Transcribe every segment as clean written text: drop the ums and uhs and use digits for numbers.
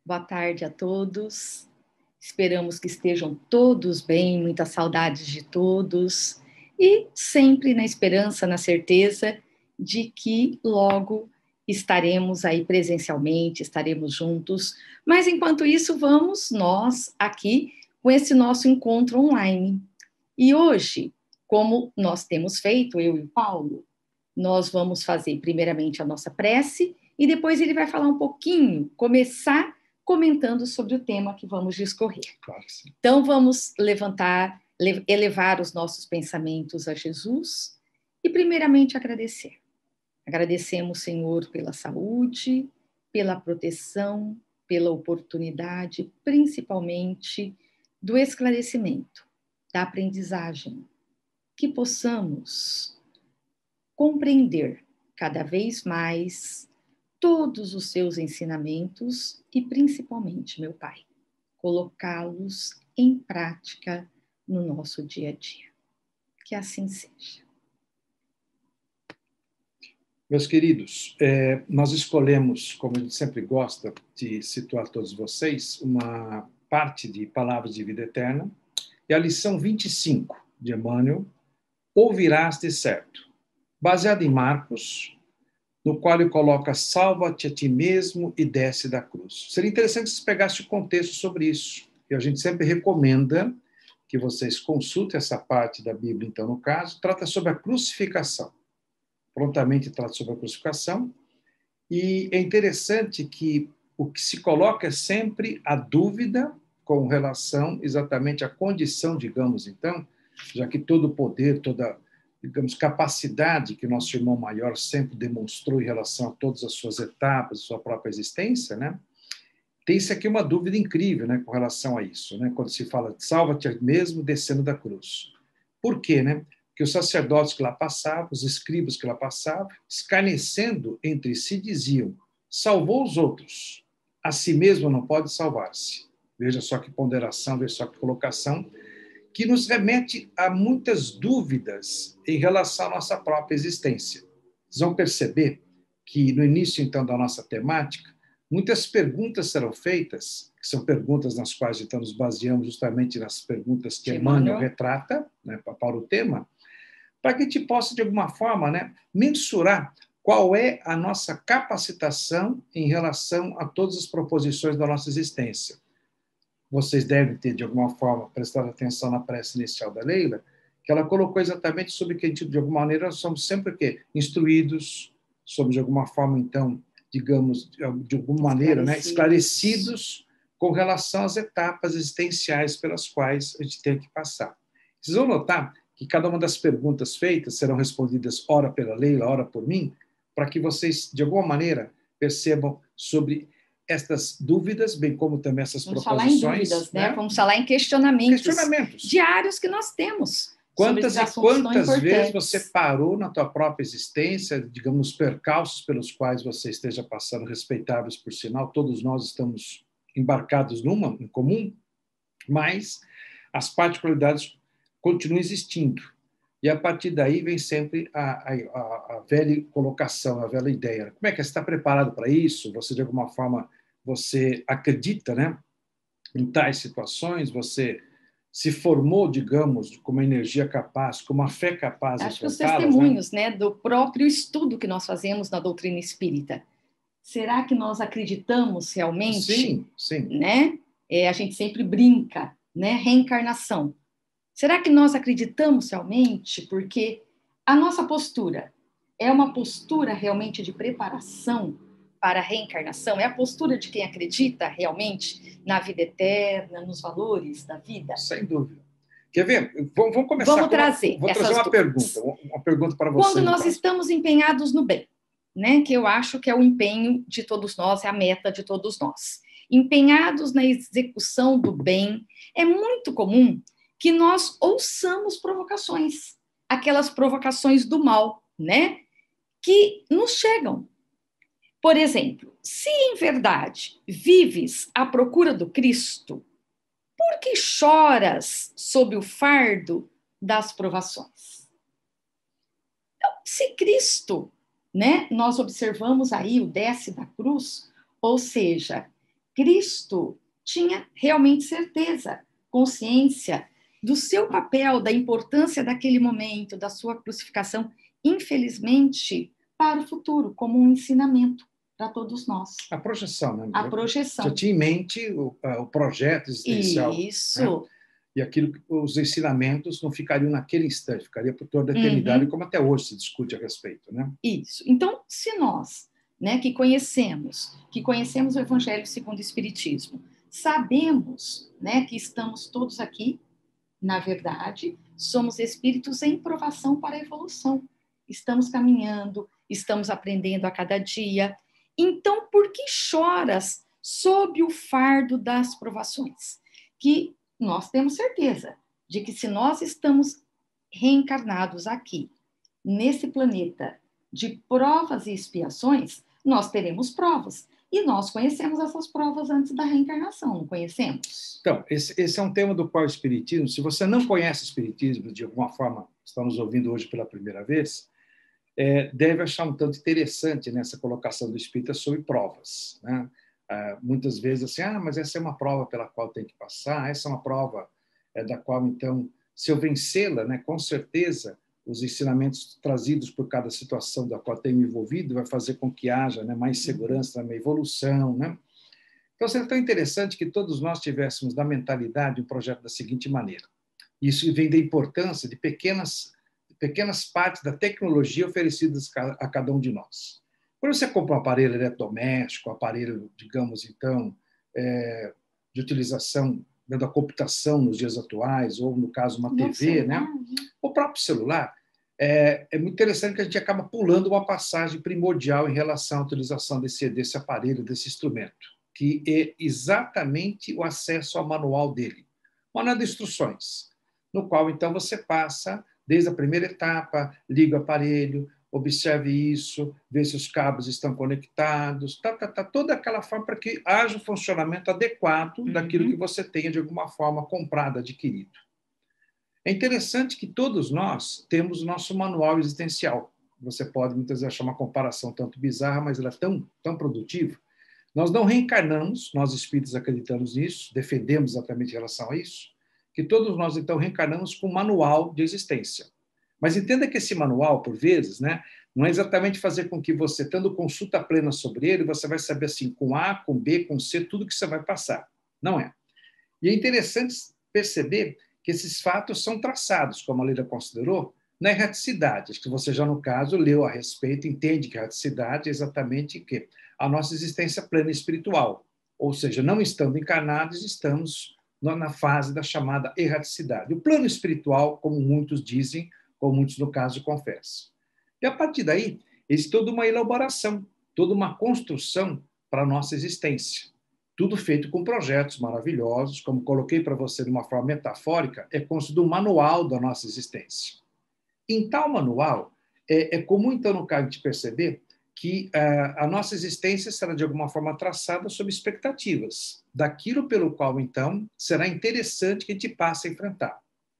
Boa tarde a todos. Esperamos que estejam todos bem, muitas saudades de todos e sempre na esperança, na certeza de que logo estaremos aí presencialmente, estaremos juntos. Mas enquanto isso, vamos nós aqui com esse nosso encontro online. E hoje, como nós temos feito, eu e o Paulo, nós vamos fazer primeiramente a nossa prece e depois ele vai falar um pouquinho, começar comentando sobre o tema que vamos discorrer. Claro que sim. Então, vamos elevar os nossos pensamentos a Jesus e, primeiramente, agradecer. Agradecemos, Senhor, pela saúde, pela proteção, pela oportunidade, principalmente do esclarecimento, da aprendizagem, que possamos compreender cada vez mais todos os seus ensinamentos e, principalmente, meu Pai, colocá-los em prática no nosso dia a dia. Que assim seja. Meus queridos, nós escolhemos, como a gente sempre gosta de situar todos vocês, uma parte de Palavras de Vida Eterna, e a lição 25 de Emmanuel, ouvirás de certo, baseada em Marcos, no qual ele coloca: salva-te a ti mesmo e desce da cruz. Seria interessante se pegasse o contexto sobre isso, e a gente sempre recomenda que vocês consultem essa parte da Bíblia, então, no caso, trata sobre a crucificação. Prontamente trata sobre a crucificação, e é interessante que o que se coloca é sempre a dúvida com relação exatamente à condição, digamos, então, já que todo o poder, toda, digamos, capacidade que nosso irmão maior sempre demonstrou em relação a todas as suas etapas, sua própria existência, né? Tem-se aqui uma dúvida incrível, né, com relação a isso, né? Quando se fala salva-te mesmo descendo da cruz. Por quê, né? Que os sacerdotes que lá passavam, os escribas que lá passavam, escarnecendo entre si, diziam: salvou os outros, a si mesmo não pode salvar-se. Veja só que ponderação, veja só que colocação, que nos remete a muitas dúvidas em relação à nossa própria existência. Vocês vão perceber que no início, então, da nossa temática, muitas perguntas serão feitas, que são perguntas nas quais, então, nos baseamos justamente nas perguntas que Emmanuel retrata, né, para o tema, para que a gente possa, de alguma forma, né, mensurar qual é a nossa capacitação em relação a todas as proposições da nossa existência. Vocês devem ter, de alguma forma, prestado atenção na prece inicial da Leila, que ela colocou exatamente sobre que a gente, de alguma maneira, somos sempre o quê? Instruídos, somos, de alguma forma, então, digamos, de alguma maneira, né, esclarecidos com relação às etapas existenciais pelas quais a gente tem que passar. Vocês vão notar que cada uma das perguntas feitas serão respondidas ora pela Leila, ora por mim, para que vocês, de alguma maneira, percebam sobre estas dúvidas, bem como também essas proposições. Vamos falar em dúvidas, né? Vamos falar em questionamentos diários que nós temos. Quantas e quantas vezes você parou na tua própria existência, digamos, os percalços pelos quais você esteja passando, respeitáveis por sinal, todos nós estamos embarcados numa, em comum, mas as particularidades continuam existindo. E a partir daí vem sempre a velha colocação, a velha ideia. Como é que você está preparado para isso? Você, de alguma forma, você acredita, né, em tais situações? Você se formou, digamos, com uma energia capaz, com uma fé capaz de enfrentá-las? Acho que os testemunhos, né, do próprio estudo que nós fazemos na doutrina espírita. Será que nós acreditamos realmente? Sim, sim. Né? A gente sempre brinca, né? Reencarnação. Será que nós acreditamos realmente? Porque a nossa postura é uma postura realmente de preparação para a reencarnação? É a postura de quem acredita realmente na vida eterna, nos valores da vida? Sem dúvida. Quer ver? Vamos começar. Vou trazer uma pergunta para você. Quando nós estamos empenhados no bem, né? Que eu acho que é o empenho de todos nós, é a meta de todos nós. Empenhados na execução do bem, é muito comum que nós ouçamos provocações, aquelas provocações do mal, né? Que nos chegam. Por exemplo, se em verdade vives à procura do Cristo, por que choras sob o fardo das provações? Então, se Cristo, né, nós observamos aí o desce da cruz, ou seja, Cristo tinha realmente certeza, consciência do seu papel, da importância daquele momento, da sua crucificação, infelizmente, para o futuro, como um ensinamento para todos nós. A projeção, né? A projeção. Já tinha em mente o projeto existencial. Isso. Né? E aquilo, os ensinamentos não ficariam naquele instante, ficaria por toda a eternidade, como até hoje se discute a respeito. Né? Isso. Então, se nós, né, que conhecemos o Evangelho segundo o Espiritismo, sabemos, né, que estamos todos aqui, na verdade, somos espíritos em provação para a evolução. Estamos caminhando, estamos aprendendo a cada dia. Então, por que choras sob o fardo das provações? Que nós temos certeza de que se nós estamos reencarnados aqui, nesse planeta de provas e expiações, nós teremos provas. E nós conhecemos essas provas antes da reencarnação, não conhecemos? Então, esse é um tema do qual o Espiritismo, se você não conhece o Espiritismo, de alguma forma, está nos ouvindo hoje pela primeira vez, deve achar um tanto interessante nessa colocação do Espírita sobre provas. Né? Muitas vezes, assim, mas essa é uma prova pela qual tem que passar, essa é uma prova da qual, então, se eu vencê-la, né, com certeza, os ensinamentos trazidos por cada situação da qual tenho me envolvido vai fazer com que haja, né, mais segurança na minha evolução. Né? Então, seria tão interessante que todos nós tivéssemos na mentalidade um projeto da seguinte maneira. Isso vem da importância de pequenas partes da tecnologia oferecidas a cada um de nós. Quando você compra um aparelho eletrodoméstico, um aparelho, digamos, então, de utilização da computação nos dias atuais, ou, no caso, uma TV, né? O próprio celular, é muito interessante que a gente acaba pulando uma passagem primordial em relação à utilização desse aparelho, desse instrumento, que é exatamente o acesso ao manual dele. Manual de instruções, no qual, então, você passa, desde a primeira etapa, liga o aparelho, observe isso, vê se os cabos estão conectados, toda aquela forma para que haja o funcionamento adequado daquilo que você tenha, de alguma forma, comprado, adquirido. É interessante que todos nós temos o nosso manual existencial. Você pode, muitas vezes, achar uma comparação tanto bizarra, mas ela é tão produtiva. Nós não reencarnamos, nós espíritos acreditamos nisso, defendemos exatamente em relação a isso, que todos nós, então, reencarnamos com um manual de existência. Mas entenda que esse manual, por vezes, né, não é exatamente fazer com que você, tendo consulta plena sobre ele, você vai saber assim, com A, com B, com C, tudo que você vai passar. Não é. E é interessante perceber que esses fatos são traçados, como a Leila considerou, na erraticidade. Acho que você já, no caso, leu a respeito, entende que a erraticidade é exatamente que a nossa existência plena espiritual. Ou seja, não estando encarnados, estamos na fase da chamada erraticidade. O plano espiritual, como muitos dizem, como muitos, no caso, confessam. E, a partir daí, existe toda uma elaboração, toda uma construção para a nossa existência. Tudo feito com projetos maravilhosos, como coloquei para você de uma forma metafórica, é construído um manual da nossa existência. Em tal manual, é comum, então, no caso, de perceber que a nossa existência será, de alguma forma, traçada sob expectativas, daquilo pelo qual, então, será interessante que a gente passe a enfrentar.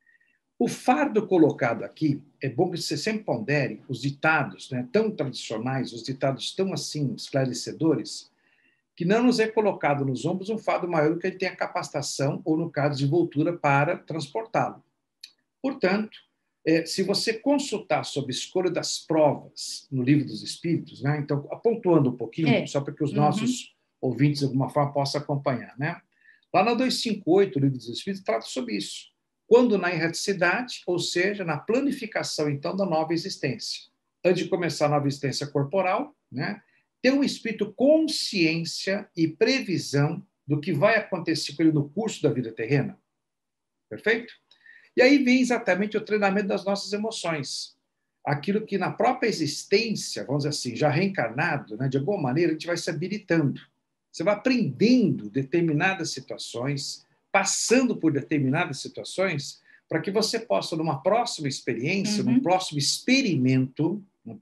O fardo colocado aqui, é bom que você sempre pondere os ditados, né, tão tradicionais, os ditados tão, assim, esclarecedores, que não nos é colocado nos ombros um fardo maior do que ele tem a capacitação, ou, no caso, desenvoltura para transportá-lo. Portanto, se você consultar sobre a escolha das provas no Livro dos Espíritos, né, então, pontuando um pouquinho, só para que os nossos ouvintes, de alguma forma, possam acompanhar, né? Lá na 258, o Livro dos Espíritos, trata sobre isso. Quando na erraticidade, ou seja, na planificação, então, da nova existência. Antes de começar a nova existência corporal, né, ter um espírito consciência e previsão do que vai acontecer com ele no curso da vida terrena. Perfeito? E aí vem exatamente o treinamento das nossas emoções. Aquilo que na própria existência, vamos dizer assim, já reencarnado, né, de alguma maneira, a gente vai se habilitando. Você vai aprendendo determinadas situações, passando por determinadas situações, para que você possa, numa próxima experiência, num próximo experimento,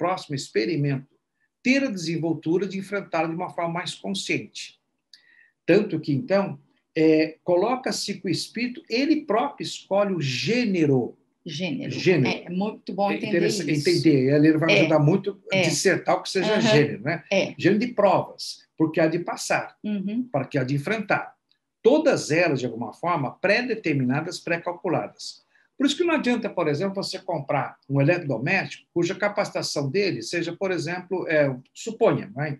ter a desenvoltura de enfrentá-lo de uma forma mais consciente. Tanto que, então, coloca-se que o espírito, ele próprio escolhe o gênero Gênero. Gênero. É muito bom entender isso. Entender. Ele vai me ajudar muito a dissertar o que seja gênero, né? Gênero de provas, porque há de passar, para que há de enfrentar. Todas elas, de alguma forma, pré-determinadas, pré-calculadas. Por isso que não adianta, por exemplo, você comprar um eletrodoméstico cuja capacitação dele seja, por exemplo, suponha, né?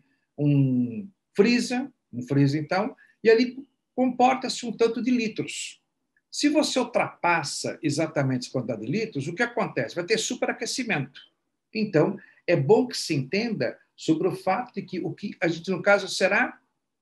um freezer, então, e ali comporta-se um tanto de litros. Se você ultrapassa exatamente essa quantidade de litros, o que acontece? Vai ter superaquecimento. Então, é bom que se entenda sobre o fato de que o que a gente, no caso, será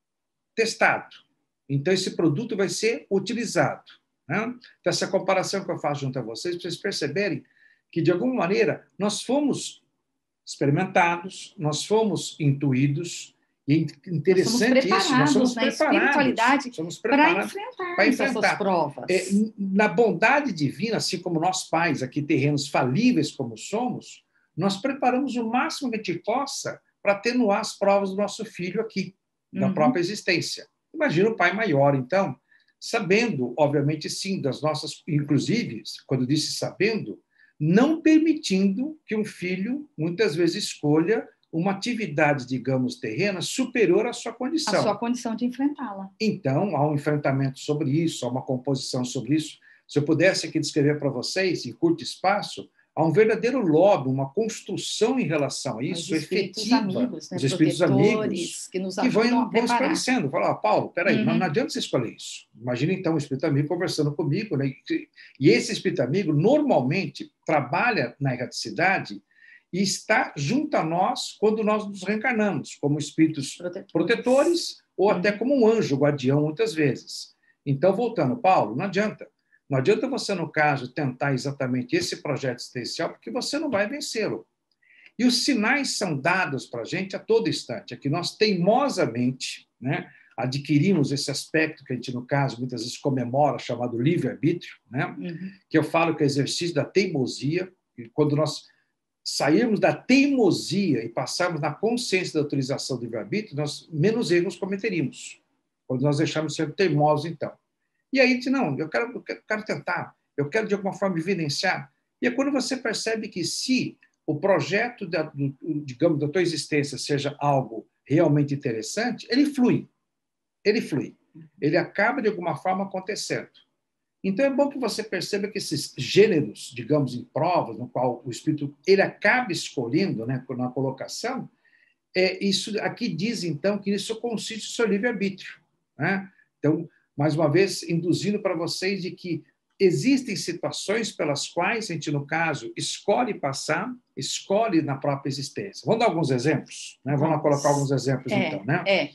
testado. Então, esse produto vai ser utilizado. Né? Então, essa comparação que eu faço junto a vocês, para vocês perceberem que, de alguma maneira, nós fomos experimentados, nós fomos intuídos, e interessante isso, nós somos preparados para enfrentarmos essas provas. Na bondade divina, assim como nós pais aqui terrenos falíveis como somos, nós preparamos o máximo que a gente possa para atenuar as provas do nosso filho aqui, da própria existência. Imagina o pai maior, então, sabendo, obviamente, sim, das nossas, inclusive, quando eu disse sabendo, não permitindo que um filho, muitas vezes, escolha uma atividade, digamos, terrena superior à sua condição. A sua condição de enfrentá-la. Então, há um enfrentamento sobre isso, há uma composição sobre isso. Se eu pudesse aqui descrever para vocês, em curto espaço, há um verdadeiro lobby, uma construção em relação a isso, efetiva. Amigos, né? Os espíritos amigos que nos ajudam vão esclarecendo. Falam, Paulo, peraí, não adianta você escolher isso. Imagina, então, um espírito amigo conversando comigo. Né? E esse espírito amigo, normalmente, trabalha na erraticidade e está junto a nós quando nós nos reencarnamos, como espíritos protetores ou até como um anjo guardião, muitas vezes. Então, voltando, Paulo, não adianta. Não adianta você, no caso, tentar exatamente esse projeto existencial, porque você não vai vencê-lo. E os sinais são dados para a gente a todo instante. É que nós, teimosamente, né, adquirimos esse aspecto que a gente, no caso, muitas vezes comemora, chamado livre-arbítrio, né, que eu falo que é o exercício da teimosia, e quando nós sairmos da teimosia e passarmos na consciência da utilização do livre-arbítrio, nós menos erros cometeríamos. Quando nós deixarmos de ser teimosos, então. E aí, não, eu quero tentar, eu quero, de alguma forma, evidenciar. E é quando você percebe que se o projeto, digamos, da tua existência seja algo realmente interessante, ele flui. Ele acaba, de alguma forma, acontecendo. Então, é bom que você perceba que esses gêneros, digamos, em provas, no qual o espírito ele acaba escolhendo, né, na colocação, isso aqui diz, então, que isso consiste no seu livre-arbítrio. Né? Então, mais uma vez, induzindo para vocês de que existem situações pelas quais a gente, no caso, escolhe passar, escolhe na própria existência. Vamos dar alguns exemplos? Né? Vamos colocar alguns exemplos, então.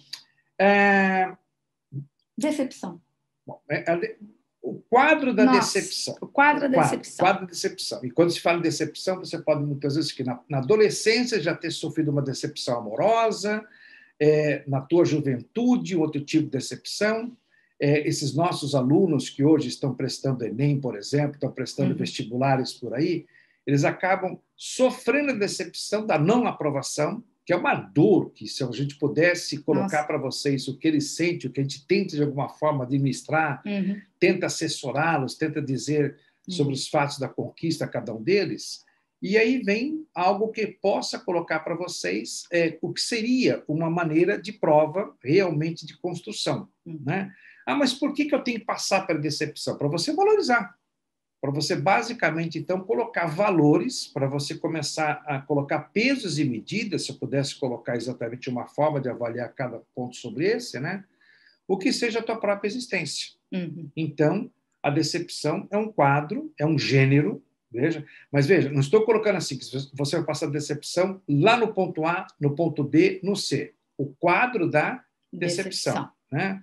Né? Decepção. Bom, o quadro da decepção. O quadro da decepção. Quadro da decepção. E quando se fala em decepção, você pode, muitas vezes, que na adolescência já ter sofrido uma decepção amorosa, na tua juventude, outro tipo de decepção. Esses nossos alunos que hoje estão prestando Enem, por exemplo, estão prestando vestibulares por aí, eles acabam sofrendo a decepção da não aprovação, que é uma dor que, se a gente pudesse colocar para vocês o que eles sentem, o que a gente tenta, de alguma forma, administrar, tenta assessorá-los, tenta dizer sobre os fatos da conquista a cada um deles, e aí vem algo que possa colocar para vocês o que seria uma maneira de prova realmente de construção. Né? Mas por que eu tenho que passar pela decepção? Para você valorizar. Para você, basicamente, então, colocar valores, para você começar a colocar pesos e medidas, se eu pudesse colocar exatamente uma forma de avaliar cada ponto sobre esse, né? O que seja a tua própria existência. Então, a decepção é um quadro, é um gênero, veja, mas veja, não estou colocando assim, que você vai passar a decepção lá no ponto A, no ponto B, no C. O quadro da decepção. Né?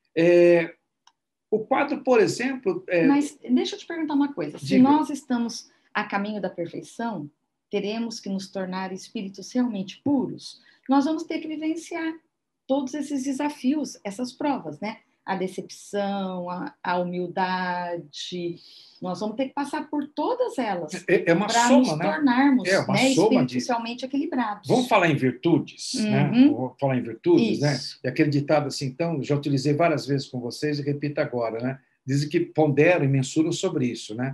O quadro, por exemplo... Mas deixa eu te perguntar uma coisa. Se nós estamos a caminho da perfeição, teremos que nos tornar espíritos realmente puros, nós vamos ter que vivenciar todos esses desafios, essas provas, né? A decepção, a humildade. Nós vamos ter que passar por todas elas para nos tornarmos, né, espíritos realmente equilibrados. Vamos falar em virtudes, né? Vamos falar em virtudes, né? E aquele ditado assim, então, já utilizei várias vezes com vocês e repito agora, né? Dizem que ponderam e mensuram sobre isso, né?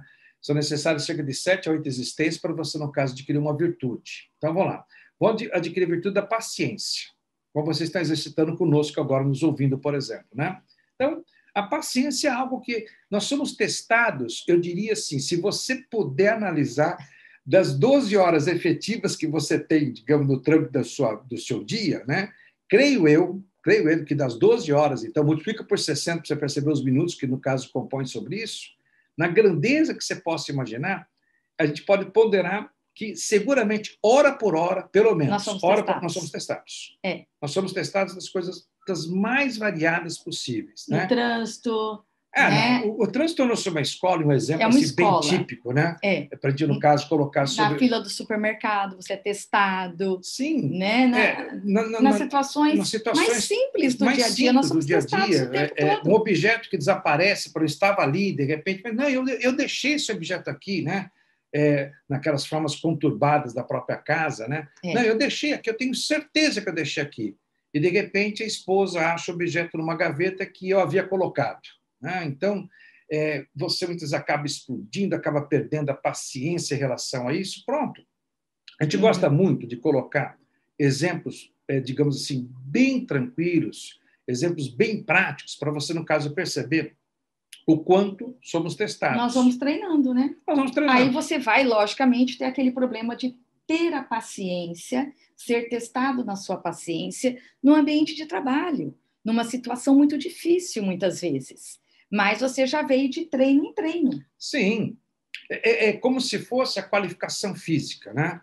são necessárias cerca de 7 a 8 existências para você, no caso, adquirir uma virtude. Então, vamos lá. Vou adquirir a virtude da paciência, como você está exercitando conosco agora, nos ouvindo, por exemplo, né? Então, a paciência é algo que nós somos testados, eu diria assim, se você puder analisar das 12 horas efetivas que você tem, digamos, no trâmite do seu dia, né? Creio eu que das 12 horas, então, multiplica por 60 para você perceber os minutos que, no caso, compõem sobre isso, na grandeza que você possa imaginar, a gente pode ponderar que, seguramente, hora por hora, pelo menos, nós somos testados. É. Nós somos testados das coisas das mais variadas possíveis. No né? trânsito... né? O trânsito tornou-se uma escola, um exemplo uma assim, escola. bem típico, né? É. Para a gente, no caso, colocar sobre... Na fila do supermercado, você é testado. Sim. Né? Nas situações mais simples do dia a dia, nós somos testados o tempo todo. Um objeto que desaparece, estava ali, de repente, mas não, eu deixei esse objeto aqui, né? Naquelas formas conturbadas da própria casa, né? Não, eu deixei aqui, eu tenho certeza que eu deixei aqui. E, de repente, a esposa acha o objeto numa gaveta que eu havia colocado. Né? Então, você muitas vezes acaba explodindo, acaba perdendo a paciência em relação a isso. Pronto. A gente gosta muito de colocar exemplos, digamos assim, bem tranquilos, exemplos bem práticos, para você, no caso, perceber o quanto somos testados. Nós vamos treinando, né? Nós vamos treinando. Aí você vai, logicamente, ter aquele problema de ter a paciência, ser testado na sua paciência no ambiente de trabalho, numa situação muito difícil, muitas vezes. Mas você já veio de treino em treino. Sim. É como se fosse a qualificação física, né?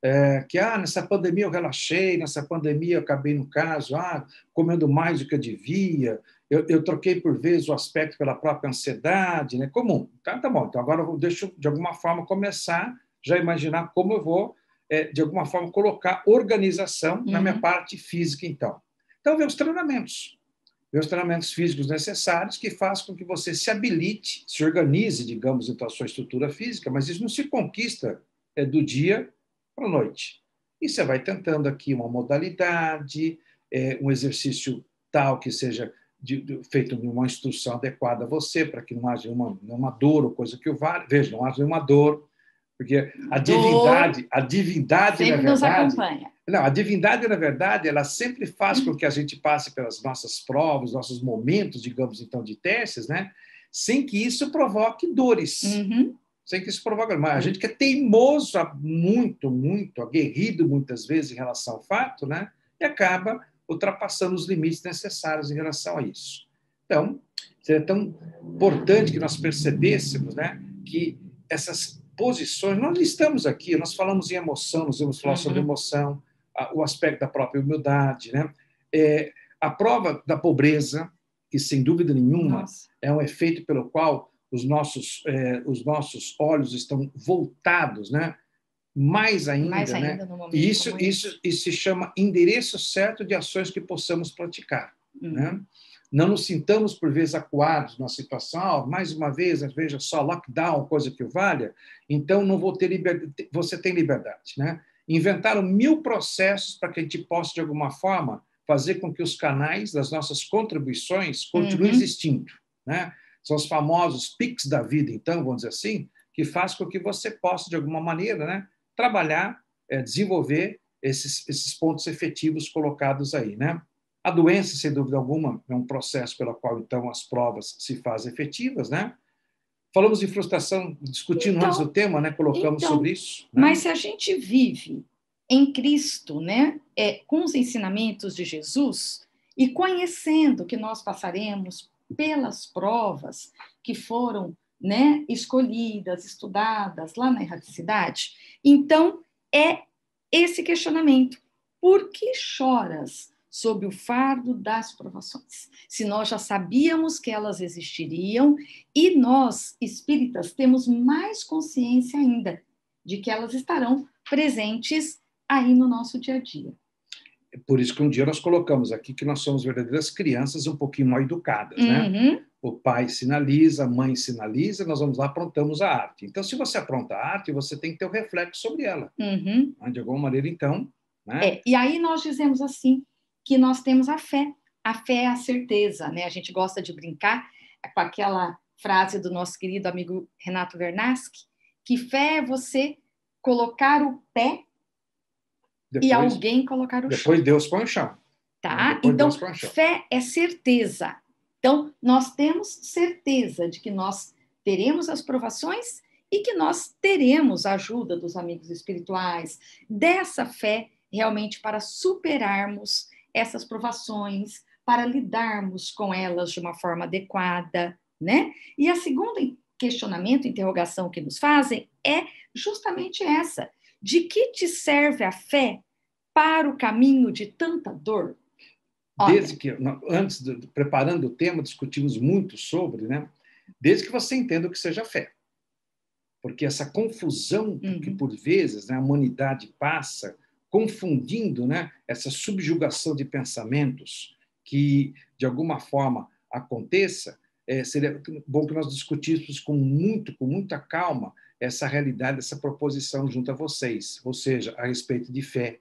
Nessa pandemia eu relaxei, nessa pandemia eu acabei, no caso, comendo mais do que eu devia, eu troquei por vezes o aspecto pela própria ansiedade, né? Comum. Tá bom, então agora eu deixo, de alguma forma, começar já imaginar como eu vou, de alguma forma, colocar organização na minha parte física, então. Então, vem os treinamentos físicos necessários que fazem com que você se habilite, se organize, digamos, então, a sua estrutura física, mas isso não se conquista do dia para a noite. E você vai tentando aqui uma modalidade, um exercício tal que seja feito numa instrução adequada a você, para que não haja uma dor ou coisa que o valha. Veja, não haja nenhuma dor, porque a divindade, sempre na verdade, nos acompanha. Não, a divindade, na verdade, ela sempre faz com que a gente passe pelas nossas provas, nossos momentos, digamos, então, de testes, né? Sem que isso provoque dores. Sem que isso provoque... Mas a gente que é teimoso, muito aguerrido, muitas vezes, em relação ao fato, né? E acaba ultrapassando os limites necessários em relação a isso. Então, seria tão importante que nós percebêssemos, né, que essas posições... Nós estamos aqui, nós falamos em emoção, nós vamos falar sobre emoção, o aspecto da própria humildade, né? A prova da pobreza, que, sem dúvida nenhuma, é um efeito pelo qual os nossos olhos estão voltados, né? Mais ainda, né? No momento E isso se chama endereço certo de ações que possamos praticar. Né? Não nos sintamos, por vezes, acuados na situação, mais uma vez, veja só, lockdown, coisa que o valha, então não vou ter liberdade. Você tem liberdade, né? Inventaram 1000 processos para que a gente possa, de alguma forma, fazer com que os canais das nossas contribuições continuem existindo. Né? São os famosos PIX da vida, então, vamos dizer assim, que faz com que você possa, de alguma maneira, né, trabalhar, desenvolver esses pontos efetivos colocados aí. Né? A doença, sem dúvida alguma, é um processo pelo qual, então, as provas se fazem efetivas, né? Falamos de frustração, discutindo antes do tema, né? Colocamos sobre isso. Né? Mas se a gente vive em Cristo, né? Com os ensinamentos de Jesus e conhecendo que nós passaremos pelas provas que foram, né, escolhidas, estudadas lá na erraticidade, então é esse questionamento. Por que choras sob o fardo das provações? Se nós já sabíamos que elas existiriam e nós, espíritas, temos mais consciência ainda de que elas estarão presentes aí no nosso dia a dia. É por isso que um dia nós colocamos aqui que nós somos verdadeiras crianças um pouquinho mal educadas, né? O pai sinaliza, a mãe sinaliza, nós vamos lá, aprontamos a arte. Então, se você apronta a arte, você tem que ter um reflexo sobre ela. De alguma maneira, então... Né? E aí nós dizemos assim, que nós temos a fé. A fé é a certeza, né? A gente gosta de brincar com aquela frase do nosso querido amigo Renato Vernaschi, Que fé é você colocar o pé Depois, e alguém colocar o chão. Depois Deus põe o chão. Tá? Depois Então, Deus põe o chão. fé é certeza. Então, nós temos certeza de que nós teremos as provações e que nós teremos a ajuda dos amigos espirituais, dessa fé realmente para superarmos essas provações, para lidarmos com elas de uma forma adequada, né? E a segunda questionamento, interrogação que nos fazem é justamente essa: de que te serve a fé para o caminho de tanta dor? Desde que, antes, preparando o tema, discutimos muito sobre, né? Desde que você entenda o que seja fé. Porque essa confusão que, por vezes, né, a humanidade passa, confundindo, né, essa subjugação de pensamentos que, de alguma forma, aconteça, seria bom que nós discutíssemos com muita calma essa realidade, essa proposição junto a vocês, ou seja, a respeito de fé.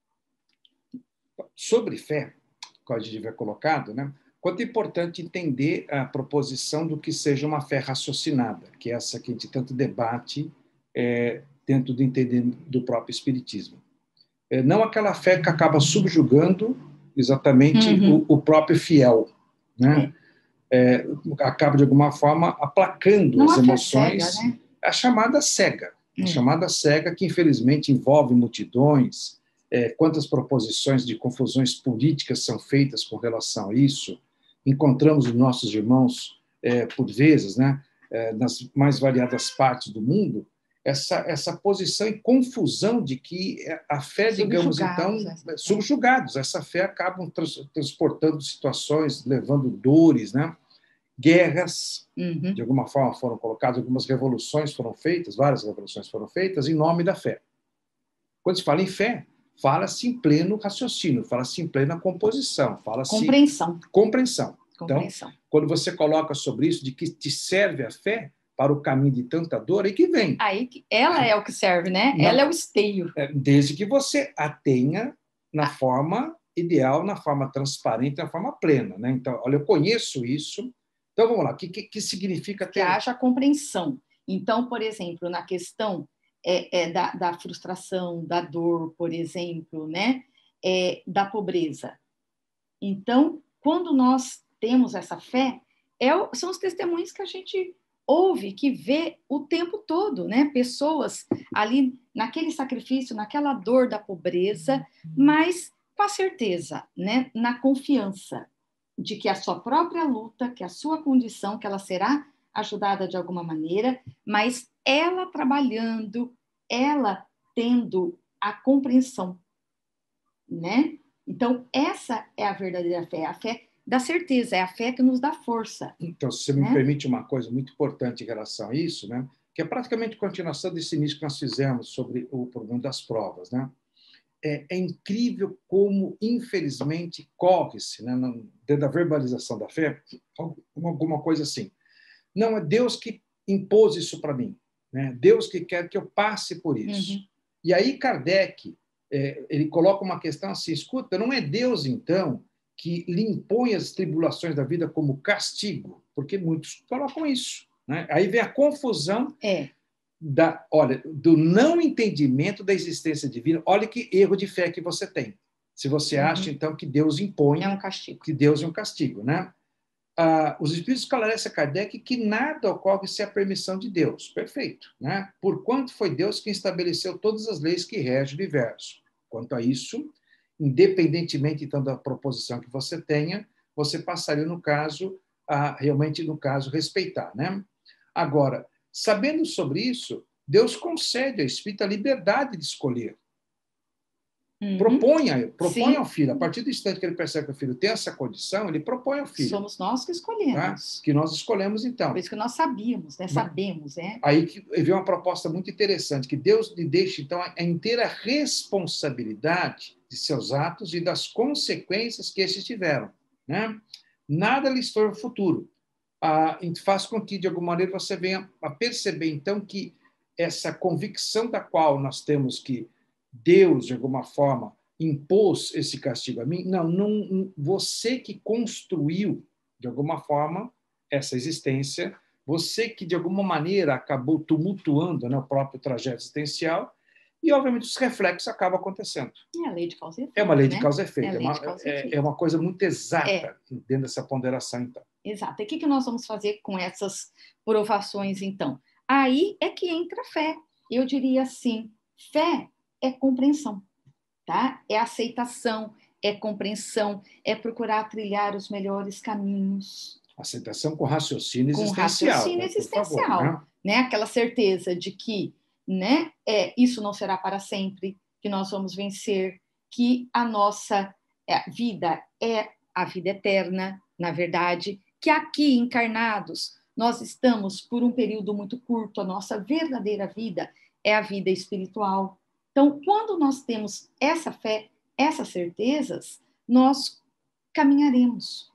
Sobre fé, como a gente tiver colocado, né? Quanto é importante entender a proposição do que seja uma fé raciocinada, que é essa que a gente tanto debate dentro do entendimento do próprio Espiritismo. Não aquela fé que acaba subjugando exatamente o próprio fiel, né? Acaba, de alguma forma, aplacando as emoções. Cega, né? A chamada cega. A chamada cega que, infelizmente, envolve multidões. Quantas proposições de confusões políticas são feitas com relação a isso. Encontramos os nossos irmãos, por vezes, né, nas mais variadas partes do mundo, essa posição e confusão de que a fé, digamos, então, subjugados. Essa fé acabam transportando situações, levando dores, né? Guerras, de alguma forma, foram colocadas, algumas revoluções foram feitas, várias revoluções foram feitas em nome da fé. Quando se fala em fé, fala-se em pleno raciocínio, fala-se em plena composição, fala-se compreensão. Então, quando você coloca sobre isso, de que te serve a fé para o caminho de tanta dor, aí que vem. Aí ela é o que serve, né? Não, ela é o esteio. Desde que você a tenha na forma ideal, na forma transparente, na forma plena, né? Então, olha, eu conheço isso. Então, vamos lá. O que significa ter... Que haja compreensão. Então, por exemplo, na questão da frustração, da dor, por exemplo, né? Da pobreza. Então, quando nós temos essa fé, são os testemunhos que a gente ouve, que vê o tempo todo, né? Pessoas ali naquele sacrifício, naquela dor da pobreza, mas com a certeza, né? Na confiança de que a sua própria luta, que a sua condição, que ela será ajudada de alguma maneira, mas ela trabalhando, ela tendo a compreensão, né? Então, essa é a verdadeira fé, a fé da certeza, é a fé que nos dá força. Então, se você me permite uma coisa muito importante em relação a isso, né? Que é praticamente continuação desse início que nós fizemos sobre o problema das provas, né? É incrível como, infelizmente, corre-se, né, dentro da verbalização da fé, alguma coisa assim. Não, é Deus que impôs isso para mim, né? Deus que quer que eu passe por isso. E aí Kardec, ele coloca uma questão assim, escuta, não é Deus, então, que lhe impõe as tribulações da vida como castigo, porque muitos colocam isso, né? Aí vem a confusão do não entendimento da existência divina. Olha que erro de fé que você tem. Se você acha, então, que Deus impõe... É um castigo. Que Deus é um castigo, né? Os Espíritos esclarecem a Kardec que nada ocorre sem a permissão de Deus. Perfeito, né? Porquanto foi Deus quem estabeleceu todas as leis que regem o universo. Quanto a isso, independentemente, então, da proposição que você tenha, você passaria, no caso, realmente, no caso, respeitar, né? Agora, sabendo sobre isso, Deus concede ao espírito a liberdade de escolher. Propõe ao filho. A partir do instante que ele percebe que o filho tem essa condição, ele propõe ao filho. Somos nós que escolhemos. Tá? Que nós escolhemos, então. Por isso que nós sabíamos, né? Sabemos, né? Aí que veio uma proposta muito interessante, que Deus lhe deixa, então, a inteira responsabilidade de seus atos e das consequências que estes tiveram, né? Nada lhe estoura o futuro. Faz com que, de alguma maneira, você venha a perceber, então, que essa convicção da qual nós temos que Deus, de alguma forma, impôs esse castigo a mim, não você que construiu, de alguma forma, essa existência você que, de alguma maneira, acabou tumultuando, né, o próprio trajeto existencial, e, obviamente, os reflexos acabam acontecendo. É a lei de causa e efeito. É uma lei de né? causa e efeito. É, a lei de causa e efeito. É uma coisa muito exata dentro dessa ponderação, então. Exato. E o que nós vamos fazer com essas provações, então? Aí é que entra a fé. Eu diria assim, fé é compreensão, tá? É aceitação, é compreensão, é procurar trilhar os melhores caminhos. Aceitação com raciocínio com existencial. Raciocínio existencial, favor, né? Aquela certeza de que, né, isso não será para sempre, que nós vamos vencer, que a nossa vida é a vida eterna, na verdade, que aqui encarnados nós estamos por um período muito curto, a nossa verdadeira vida é a vida espiritual. Então, quando nós temos essa fé, essas certezas, nós caminharemos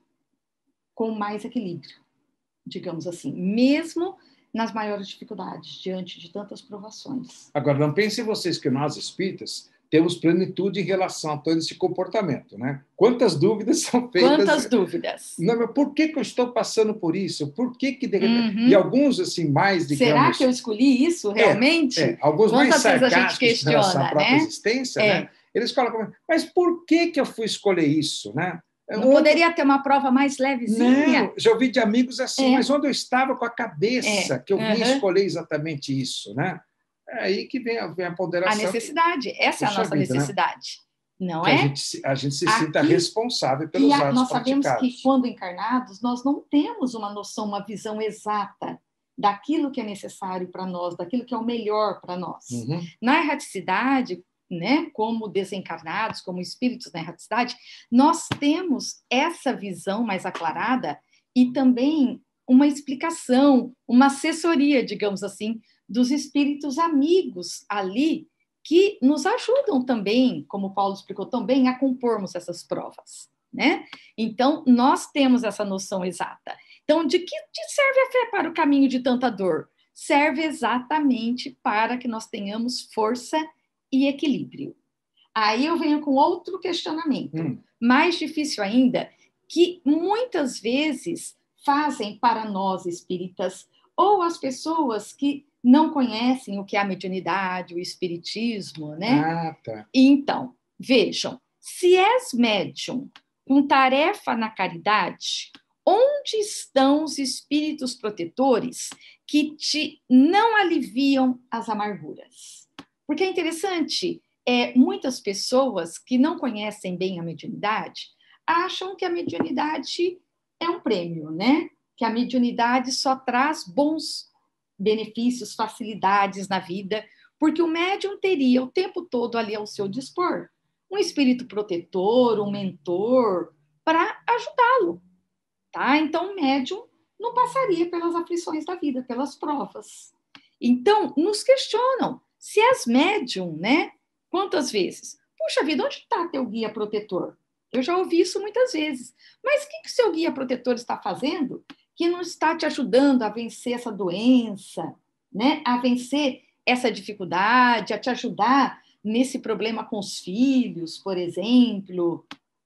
com mais equilíbrio, digamos assim, mesmo nas maiores dificuldades, diante de tantas provações. Agora, não pensem vocês que nós, espíritas, temos plenitude em relação a todo esse comportamento, né? Quantas dúvidas são feitas? Quantas dúvidas? Não, mas por que eu estou passando por isso? Por que de repente... E alguns, assim, mais, digamos... Será que eu escolhi isso realmente? Alguns mais sarcásticos em relação à própria existência, né? Eles colocam, mas por que eu fui escolher isso, né? Não poderia ter uma prova mais levezinha? Não, já ouvi de amigos assim, mas onde eu estava com a cabeça que eu vim escolher exatamente isso, né? É aí que vem a ponderação. A necessidade, essa é a nossa necessidade. Né? Não que é? A gente se sinta responsável pelos atos nós sabemos praticados. que, quando encarnados, nós não temos uma noção, uma visão exata daquilo que é necessário para nós, daquilo que é o melhor para nós. Na erraticidade, né, como desencarnados, como espíritos na erraticidade, nós temos essa visão mais aclarada e também uma explicação, uma assessoria, digamos assim, dos espíritos amigos ali, que nos ajudam também, como Paulo explicou também, a compormos essas provas, né? Então, nós temos essa noção exata. Então, de que serve a fé para o caminho de tanta dor? Serve exatamente para que nós tenhamos força e equilíbrio. Aí eu venho com outro questionamento, mais difícil ainda, que muitas vezes fazem para nós espíritas, ou as pessoas que não conhecem o que é a mediunidade, o espiritismo, né? Então, vejam, se és médium com tarefa na caridade, onde estão os espíritos protetores que te não aliviam as amarguras? Porque é interessante, muitas pessoas que não conhecem bem a mediunidade acham que a mediunidade é um prêmio, né? Que a mediunidade só traz bons benefícios, facilidades na vida, porque o médium teria o tempo todo ali ao seu dispor um espírito protetor, um mentor, para ajudá-lo, tá? Então, o médium não passaria pelas aflições da vida, pelas provas. Então, nos questionam, se és médium, né? Quantas vezes? Puxa vida, onde está teu guia protetor? Eu já ouvi isso muitas vezes. Mas o que o seu guia protetor está fazendo que não está te ajudando a vencer essa doença, né? A vencer essa dificuldade, a te ajudar nesse problema com os filhos, por exemplo?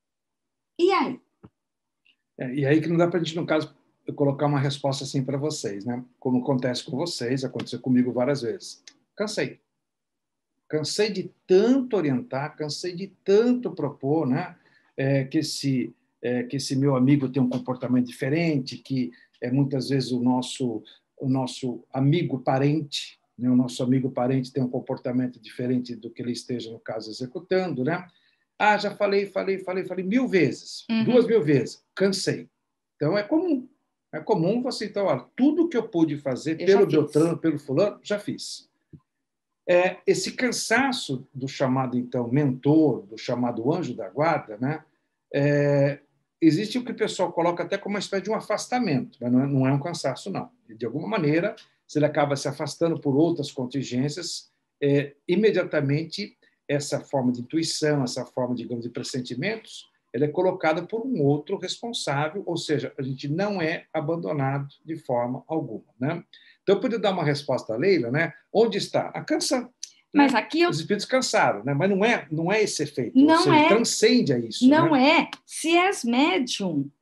E aí? E aí que não dá para a gente, no caso, colocar uma resposta assim para vocês, né? Como acontece com vocês, aconteceu comigo várias vezes. Cansei. Cansei de tanto orientar, cansei de tanto propor, né? Que esse meu amigo tem um comportamento diferente, que muitas vezes o nosso amigo parente, né? O nosso amigo parente tem um comportamento diferente do que ele esteja, no caso, executando, né? Já falei 1000 vezes, 2000 vezes, cansei. Então, é comum você, então, olha, tudo que eu pude fazer pelo Beltrano, pelo fulano, já fiz. Esse cansaço do chamado, então, mentor, do chamado anjo da guarda, né? Existe o que o pessoal coloca até como uma espécie de um afastamento, mas não é um cansaço, não. De alguma maneira, se ele acaba se afastando por outras contingências, imediatamente essa forma de intuição, essa forma, digamos, de pressentimentos, ela é colocada por um outro responsável, ou seja, a gente não é abandonado de forma alguma, né? Então, eu poderia dar uma resposta à Leila, né? Onde está? A canção. Mas aqui os espíritos cansaram, né? Mas não é esse efeito. Não transcende a isso. Não né? é. Se és médium,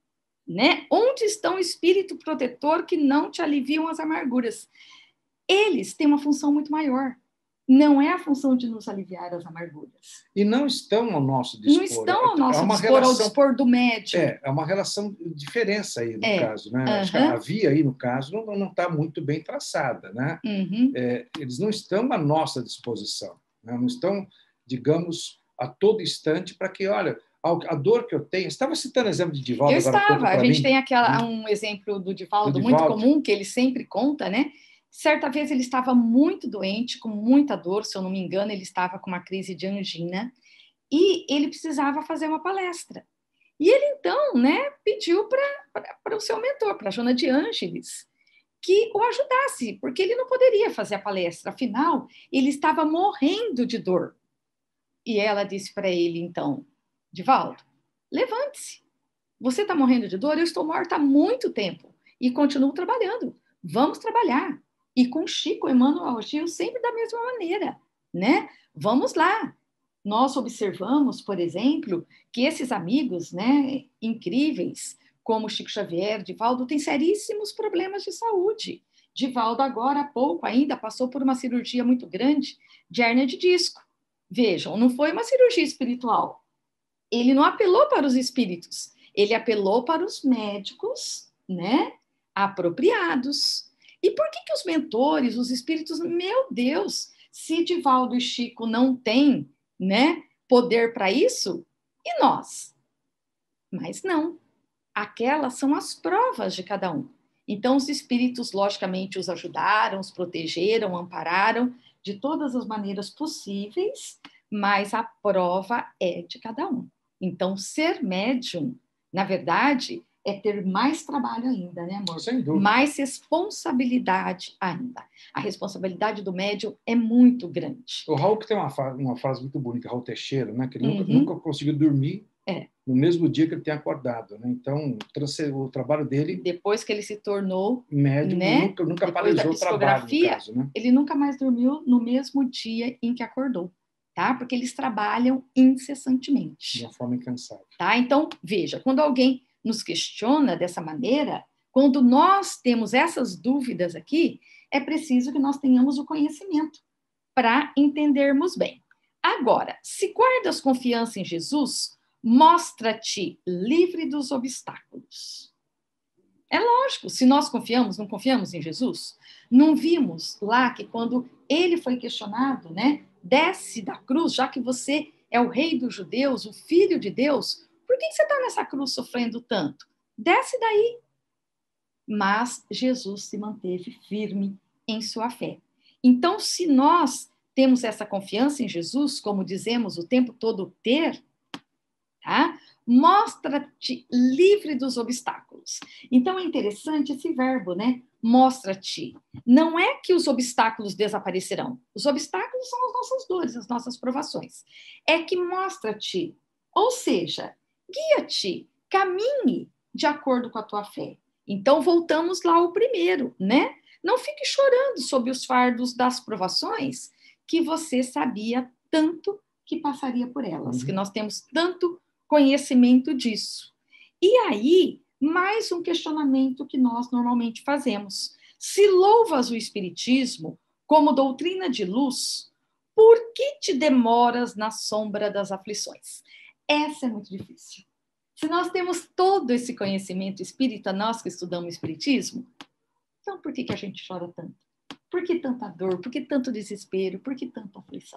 né? Onde está o espírito protetor que não te aliviam as amarguras? Eles têm uma função muito maior. Não é a função de nos aliviar as amarguras. E não estão ao nosso dispor. Não estão ao nosso dispor, relação, ao dispor do médium. É uma relação de diferença aí no caso. Né? Acho que a via aí, no caso, não está muito bem traçada. Né? Eles não estão à nossa disposição. Né? Não estão, digamos, a todo instante para que, olha, a dor que eu tenho... Estava citando o exemplo de Divaldo. Eu estava. A gente tem um exemplo do Divaldo muito comum, que ele sempre conta, né? Certa vez ele estava muito doente, com muita dor, se eu não me engano, ele estava com uma crise de angina, e ele precisava fazer uma palestra. E ele, então, né, pediu para o seu mentor, para a Joana de Ângeles, que o ajudasse, porque ele não poderia fazer a palestra, afinal, ele estava morrendo de dor. E ela disse para ele, então, Divaldo, levante-se. Você está morrendo de dor? Eu estou morta há muito tempo e continuo trabalhando. Vamos trabalhar. E com Chico Emmanuel agiu sempre da mesma maneira, né? Vamos lá. Nós observamos, por exemplo, que esses amigos, né, incríveis, como Chico Xavier, Divaldo, têm seríssimos problemas de saúde. Divaldo, agora há pouco ainda, passou por uma cirurgia muito grande de hérnia de disco. Vejam, não foi uma cirurgia espiritual. Ele não apelou para os espíritos, ele apelou para os médicos, né, apropriados. E por que os mentores, os espíritos, meu Deus, se Divaldo e Chico não têm, né, poder para isso, e nós? Mas não. Aquelas são as provas de cada um. Então, os espíritos, logicamente, os ajudaram, os protegeram, ampararam de todas as maneiras possíveis, mas a prova é de cada um. Então, ser médium, na verdade, é ter mais trabalho ainda, né, amor? Sem dúvida. Mais responsabilidade ainda. A responsabilidade do médium é muito grande. O Raul que tem uma frase muito bonita, Raul Teixeira, né, que ele nunca conseguiu dormir no mesmo dia que ele tem acordado. Né? Então, o trabalho dele... Depois que ele se tornou médium, né, nunca paralisou o trabalho, no caso. Né? Ele nunca mais dormiu no mesmo dia em que acordou. Tá? Porque eles trabalham incessantemente. De uma forma incansável. Tá? Então, veja, quando alguém nos questiona dessa maneira, quando nós temos essas dúvidas aqui, é preciso que nós tenhamos o conhecimento para entendermos bem. Agora, se guardas confiança em Jesus, mostra-te livre dos obstáculos. É lógico, se nós confiamos, não confiamos em Jesus? Não vimos lá que quando ele foi questionado, né? Desce da cruz, já que você é o rei dos judeus, o filho de Deus, por que você está nessa cruz sofrendo tanto? Desce daí. Mas Jesus se manteve firme em sua fé. Então, se nós temos essa confiança em Jesus, como dizemos o tempo todo ter, tá? Mostra-te livre dos obstáculos. Então, é interessante esse verbo, né? Mostra-te. Não é que os obstáculos desaparecerão. Os obstáculos são as nossas dores, as nossas provações. É que mostra-te, ou seja, guia-te, caminhe de acordo com a tua fé. Então, voltamos lá ao primeiro, né? Não fique chorando sob os fardos das provações que você sabia tanto que passaria por elas, que nós temos tanto conhecimento disso. E aí, mais um questionamento que nós normalmente fazemos. Se louvas o Espiritismo como doutrina de luz, por que te demoras na sombra das aflições? Essa é muito difícil. Se nós temos todo esse conhecimento espírita, nós que estudamos Espiritismo, então por que a gente chora tanto? Por que tanta dor? Por que tanto desespero? Por que tanta aflição?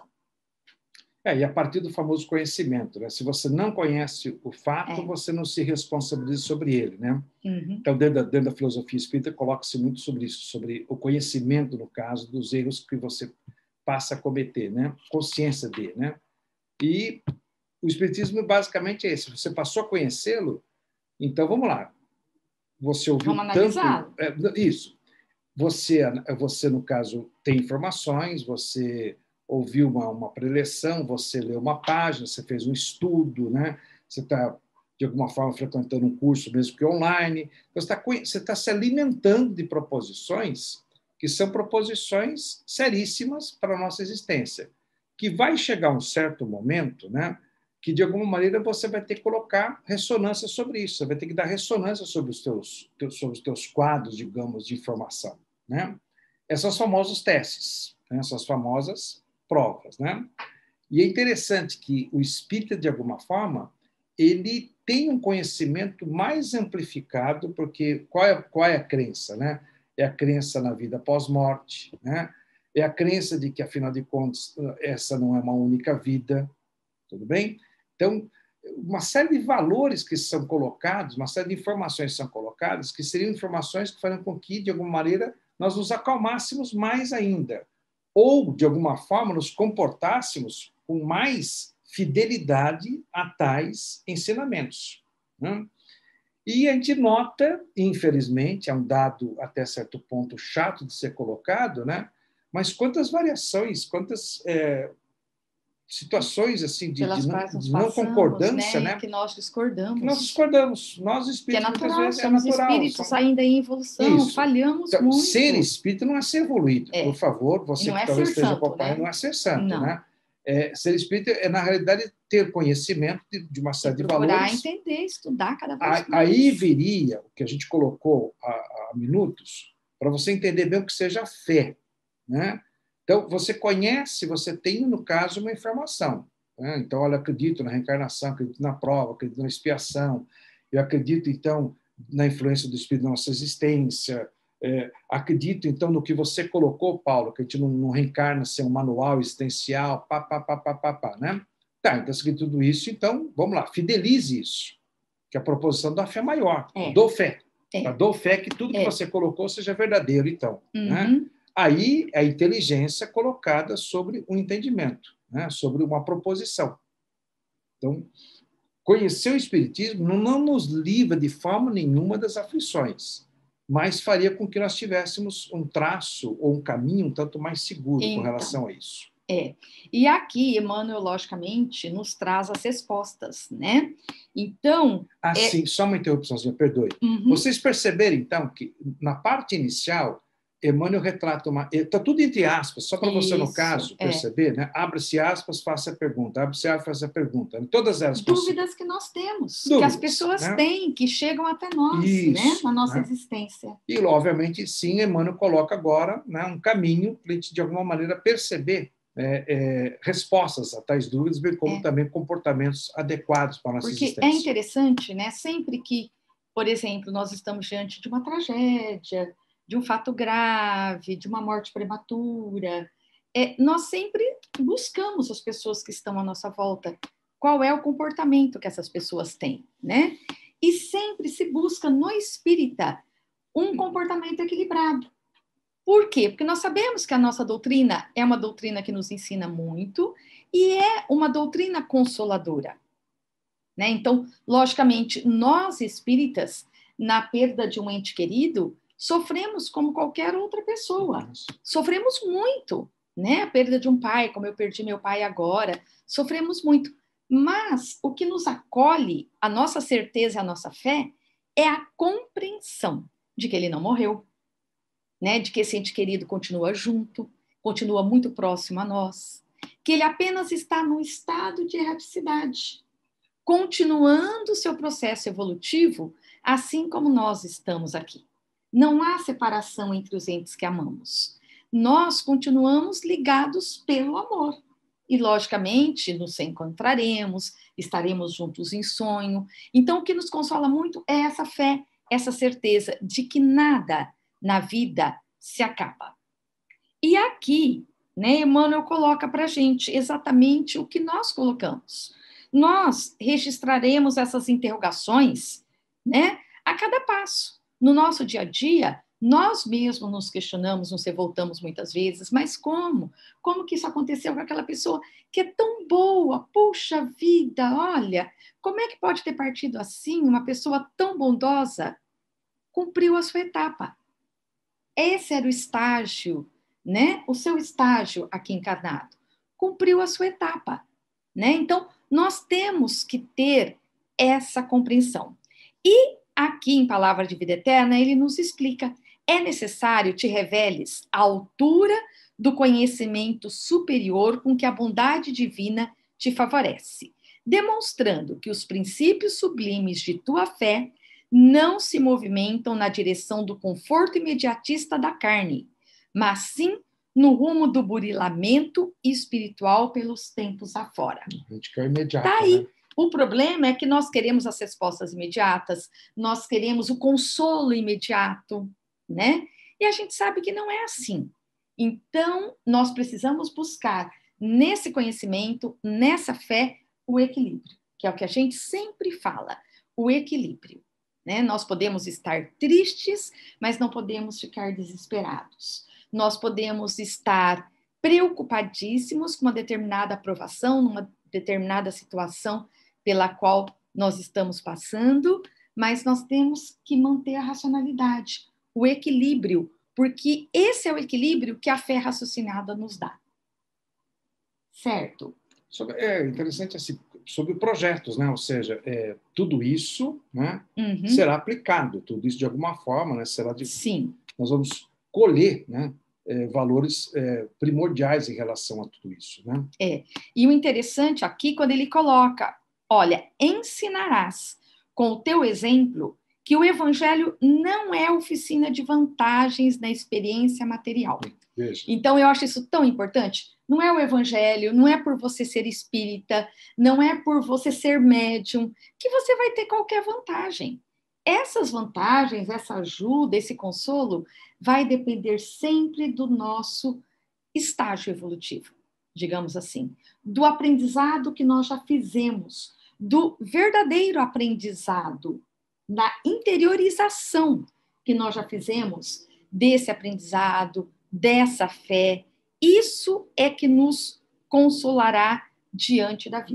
E a partir do famoso conhecimento, né? Se você não conhece o fato, você não se responsabiliza sobre ele, né? Então, dentro da filosofia espírita, coloca-se muito sobre isso, sobre o conhecimento, no caso, dos erros que você passa a cometer, né? Consciência de, né? E o espiritismo basicamente é esse. Você passou a conhecê-lo, então vamos lá. Você ouviu vamos analisá-lo. Isso. Você, no caso, tem informações, você ouviu uma preleção, você leu uma página, você fez um estudo, né? Você está, de alguma forma, frequentando um curso, mesmo que online. Você está se alimentando de proposições que são proposições seríssimas para a nossa existência, que vai chegar um certo momento, né? que, de alguma maneira, você vai ter que colocar ressonância sobre isso, você vai ter que dar ressonância sobre os teus quadros, digamos, de informação, né? Essas famosos testes, né? Essas famosas provas, né? E é interessante que o espírita, de alguma forma, ele tem um conhecimento mais amplificado, porque qual é a crença, né? É a crença na vida pós-morte, né? É a crença de que, afinal de contas, essa não é uma única vida, tudo bem? Então, uma série de valores que são colocados, uma série de informações que são colocadas, que seriam informações que fariam com que, de alguma maneira, nós nos acalmássemos mais ainda, ou, de alguma forma, nos comportássemos com mais fidelidade a tais ensinamentos, né? E a gente nota, infelizmente, é um dado até certo ponto chato de ser colocado, né? Mas quantas variações, quantas situações assim Pelas quais nos de não passamos, concordância, né? né? Que nós Que nós discordamos. discordamos. Nós, Que é espíritos, muitas natural, vezes é somos natural. espíritos ainda em evolução, Isso. falhamos Então, ser muito. espírita não é ser evoluído. Por favor, E você não que é talvez ser esteja santo, acompanhando, né? não é ser santo, Não. né? Ser espírita é, na realidade, ter conhecimento de uma série de procurar valores. entender, estudar cada vez mais. Aí viria o que a gente colocou há minutos, para você entender bem o que seja a fé, né? Então, você conhece, você tem, no caso, uma informação, né? Então, olha, eu acredito na reencarnação, acredito na prova, acredito na expiação, eu acredito, então, na influência do Espírito na nossa existência, acredito, então, no que você colocou, Paulo, que a gente não reencarna sem um manual existencial, né? Tá, então, seguindo tudo isso, então, vamos lá, fidelize isso, que a proposição da fé é maior. Dou fé. Dou fé que tudo que você colocou seja verdadeiro, então, né? Aí, a inteligência colocada sobre um entendimento, né? Sobre uma proposição. Então, conhecer o Espiritismo não nos livra de forma nenhuma das aflições, mas faria com que nós tivéssemos um traço ou um caminho um tanto mais seguro com relação a isso. E aqui, Emmanuel, logicamente, nos traz as respostas, né? Então... sim, só uma interrupçãozinha, perdoe. Vocês perceberam, então, que na parte inicial, Emmanuel retrata uma... Está tudo entre aspas, só para você, no caso, perceber, né? Abre-se aspas, faça a pergunta. Abre-se aspas, faça a pergunta. Todas elas... Dúvidas que nós temos, que as pessoas têm, que chegam até nós, né? Na nossa existência. E, obviamente, sim, Emmanuel coloca agora, né, um caminho para a gente, de alguma maneira, perceber respostas a tais dúvidas, bem como também comportamentos adequados para a nossa existência. Porque é interessante, né? Sempre que, por exemplo, nós estamos diante de uma tragédia, de um fato grave, de uma morte prematura, nós sempre buscamos as pessoas que estão à nossa volta. Qual é o comportamento que essas pessoas têm, né? E sempre se busca no espírita um comportamento equilibrado. Por quê? Porque nós sabemos que a nossa doutrina é uma doutrina que nos ensina muito e é uma doutrina consoladora, né? Então, logicamente, nós espíritas, na perda de um ente querido, sofremos como qualquer outra pessoa. Sofremos muito, né? A perda de um pai, como eu perdi meu pai agora, sofremos muito. Mas o que nos acolhe, a nossa certeza, a nossa fé, é a compreensão de que ele não morreu, né, de que esse ente querido continua junto, continua muito próximo a nós, que ele apenas está num estado de erraticidade, continuando o seu processo evolutivo, assim como nós estamos aqui. Não há separação entre os entes que amamos. Nós continuamos ligados pelo amor. E, logicamente, nos encontraremos, estaremos juntos em sonho. Então, o que nos consola muito é essa fé, essa certeza de que nada na vida se acaba. E aqui, né, Emmanuel coloca para a gente exatamente o que nós colocamos. Nós registraremos essas interrogações, né, a cada passo. No nosso dia a dia, nós mesmos nos questionamos, nos revoltamos muitas vezes, mas como? Como que isso aconteceu com aquela pessoa que é tão boa? Puxa vida, olha, como é que pode ter partido assim? Uma pessoa tão bondosa cumpriu a sua etapa. Esse era o estágio, né? O seu estágio aqui encarnado. Cumpriu a sua etapa, né? Então, nós temos que ter essa compreensão. E aqui em Palavra de Vida Eterna, ele nos explica: é necessário te reveles a altura do conhecimento superior com que a bondade divina te favorece. demonstrando que os princípios sublimes de tua fé não se movimentam na direção do conforto imediatista da carne, mas sim no rumo do burilamento espiritual pelos tempos afora. A gente quer imediato, tá aí. Né? O problema é que nós queremos as respostas imediatas, nós queremos o consolo imediato, né? E a gente sabe que não é assim. Então, nós precisamos buscar nesse conhecimento, nessa fé, o equilíbrio, que é o que a gente sempre fala, o equilíbrio. Né? Nós podemos estar tristes, mas não podemos ficar desesperados. Nós podemos estar preocupadíssimos com uma determinada aprovação, numa determinada situação pela qual nós estamos passando, mas nós temos que manter a racionalidade, o equilíbrio, porque esse é o equilíbrio que a fé raciocinada nos dá. Certo? É interessante assim, sobre projetos, né? Ou seja, tudo isso, né, será aplicado, tudo isso de alguma forma, né, será de... Sim. Nós vamos colher, né, valores primordiais em relação a tudo isso, né? E o interessante aqui, quando ele coloca, olha, ensinarás com o teu exemplo que o evangelho não é oficina de vantagens na experiência material. Veja. Então, eu acho isso tão importante. Não é o evangelho, não é por você ser espírita, não é por você ser médium, que você vai ter qualquer vantagem. Essas vantagens, essa ajuda, esse consolo, vai depender sempre do nosso estágio evolutivo, digamos assim, do aprendizado que nós já fizemos, do verdadeiro aprendizado, na interiorização que nós já fizemos desse aprendizado, dessa fé. Isso é que nos consolará diante da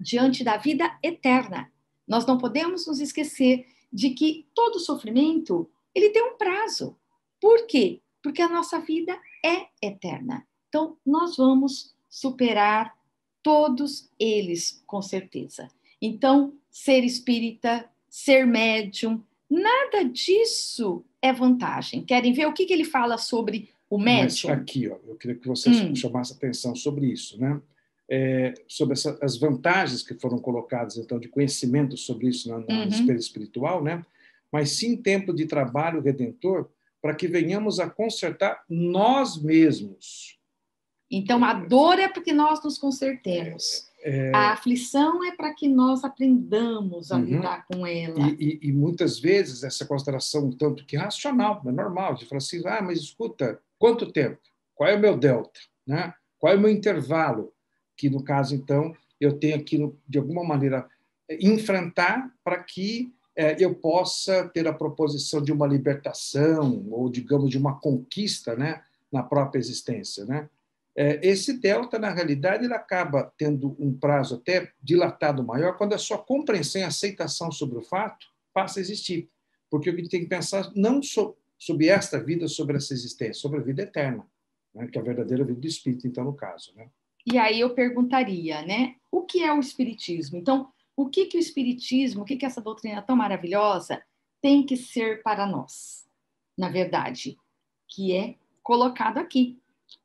vida eterna. Nós não podemos nos esquecer de que todo sofrimento, ele tem um prazo. Por quê? Porque a nossa vida é eterna. Então, nós vamos superar todos eles, com certeza. Então, ser espírita, ser médium, nada disso é vantagem. Querem ver o que ele fala sobre o médium? Mas aqui, ó, eu queria que você chamasse atenção sobre isso, né? Sobre as vantagens que foram colocadas, então, de conhecimento sobre isso na esfera espiritual, né? Mas sim tempo de trabalho redentor para que venhamos a consertar nós mesmos. Então, a dor é para que nós nos consertemos. A aflição é para que nós aprendamos a lidar com ela. E muitas vezes essa consideração tanto que racional, é normal, de falar assim, mas escuta, quanto tempo? Qual é o meu delta? Né? Qual é o meu intervalo? Que, no caso, então, eu tenho que, de alguma maneira, enfrentar para que eu possa ter a proposição de uma libertação ou, digamos, de uma conquista, né, na própria existência, né? Esse delta, na realidade, ele acaba tendo um prazo até dilatado maior quando a sua compreensão e aceitação sobre o fato passa a existir. Porque a gente tem que pensar não sobre esta vida, sobre essa existência, sobre a vida eterna, né? Que é a verdadeira vida do espírito, então, no caso, né? E aí eu perguntaria, né? O que é o espiritismo? Então, o que o espiritismo, o que essa doutrina tão maravilhosa tem que ser para nós, na verdade, que é colocado aqui.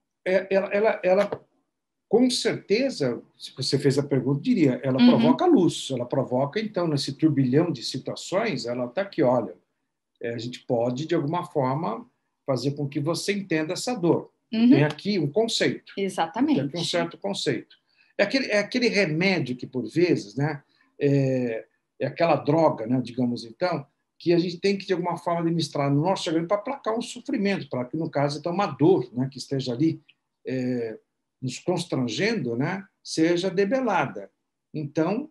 Ela, com certeza, se você fez a pergunta, diria, ela provoca luz, ela provoca, então, nesse turbilhão de situações, ela está aqui, olha, a gente pode, de alguma forma, fazer com que você entenda essa dor. Tem aqui um conceito. Exatamente. Tem aqui um certo conceito. É aquele remédio que, por vezes, né, é aquela droga, né, digamos, então, que a gente tem que, de alguma forma, administrar no nosso organismo para aplacar um sofrimento, para que, no caso, então, uma dor, né, que esteja ali nos constrangendo, né, seja debelada. Então,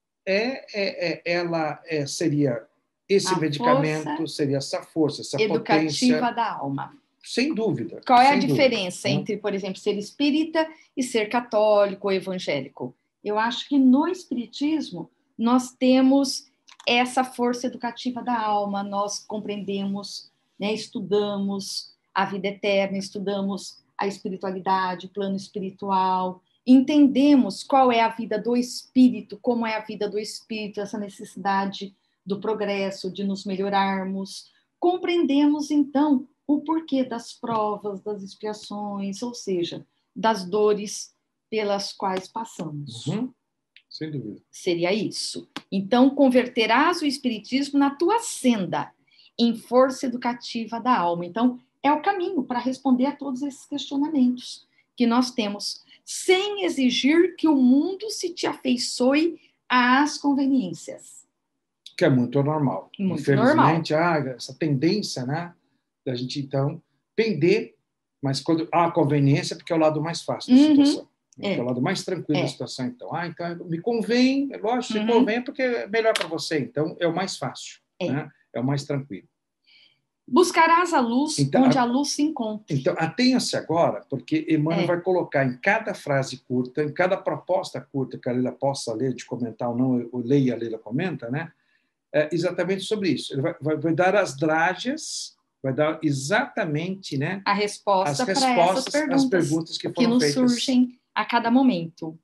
ela seria esse medicamento, seria essa força, essa educativa potência da alma. Sem dúvida. Qual é a diferença entre, por exemplo, ser espírita e ser católico ou evangélico? Eu acho que no espiritismo nós temos essa força educativa da alma, nós compreendemos, né, estudamos a vida eterna, estudamos a espiritualidade, o plano espiritual, entendemos qual é a vida do espírito, como é a vida do espírito, essa necessidade do progresso, de nos melhorarmos. Compreendemos, então, o porquê das provas, das expiações, ou seja, das dores pelas quais passamos. Sem dúvida. Seria isso. Então, converterás o espiritismo na tua senda, em força educativa da alma. Então, é o caminho para responder a todos esses questionamentos que nós temos, sem exigir que o mundo se te afeiçoe às conveniências. Que é muito normal. Muito Infelizmente, normal. há essa tendência, né, da gente, então, pender, mas quando há conveniência, porque é o lado mais fácil da situação. É o lado mais tranquilo da situação, então. Então, me convém, é lógico, se convém, porque é melhor para você. Então, é o mais fácil, né? É o mais tranquilo. Buscarás a luz então, onde a luz se encontra. Então, atenha-se agora, porque Emmanuel vai colocar em cada frase curta, em cada proposta curta que a Leila possa ler, de comentar ou não, eu leio e a Leila comenta, né? Exatamente sobre isso. Ele vai dar as drágeas, vai dar exatamente, né, a resposta para essas perguntas que foram nos feitas. Surgem a cada momento.